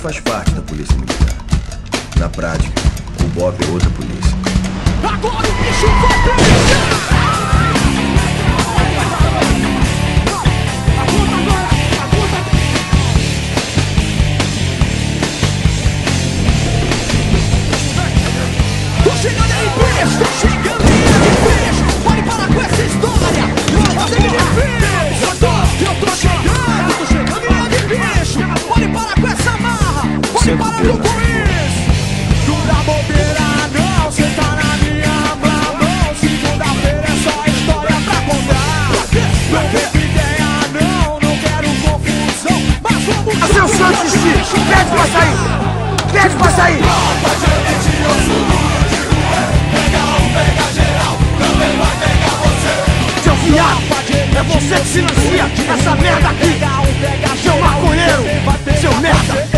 faz parte da polícia militar. Na prática, o BOP é outra polícia. Agora o bicho vai pegar! Tô chegando aí, bicho! Tô chegando aí, bicho! Pode parar com essa história! Você me fez! Eu tô chegando aí, bicho! Pode parar com essa marra! Pode parar com isso! Não dá bobeira, não! Cê tá na minha mão! Segunda-feira é só história pra contar! Não teve ideia, não quero confusão! Mas vamos... Seu Santos, pede pra sair! Pede pra sair! Seu viado, é você que financia essa merda aqui! Seu maconheiro, seu merda!